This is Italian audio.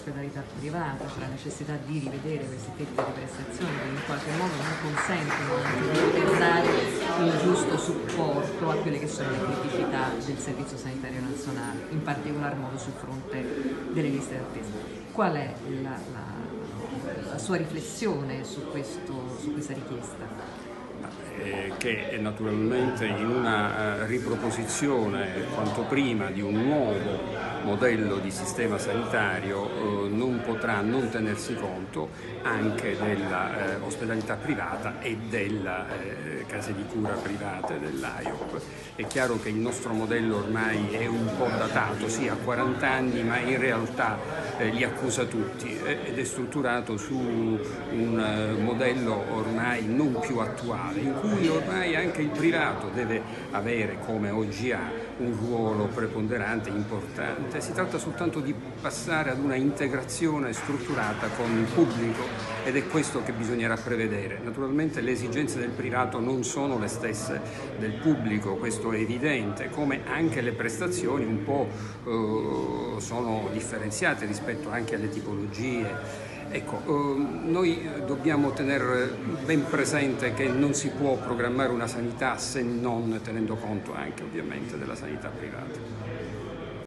dell'ospedalità privata, cioè la necessità di rivedere questi tetti di prestazioni che in qualche modo non consentono anche di poter dare il giusto supporto a quelle che sono le criticità del Servizio Sanitario Nazionale, in particolar modo sul fronte delle liste d'attesa. Qual è la sua riflessione su questa richiesta? Che naturalmente in una riproposizione quanto prima di un nuovo modello di sistema sanitario non potrà non tenersi conto anche dell'ospedalità privata e delle case di cura private dell'AIOP. È chiaro che il nostro modello ormai è un po' datato, sì, ha 40 anni, ma in realtà li accusa tutti ed è strutturato su un modello ormai non più attuale, in cui ormai anche il privato deve avere, come oggi ha, un ruolo preponderante, importante. Si tratta soltanto di passare ad una integrazione strutturata con il pubblico ed è questo che bisognerà prevedere. Naturalmente le esigenze del privato non sono le stesse del pubblico, questo è evidente, come anche le prestazioni un po' sono differenziate rispetto anche alle tipologie. Ecco, noi dobbiamo tenere ben presente che non si può programmare una sanità se non tenendo conto anche ovviamente della sanità privata.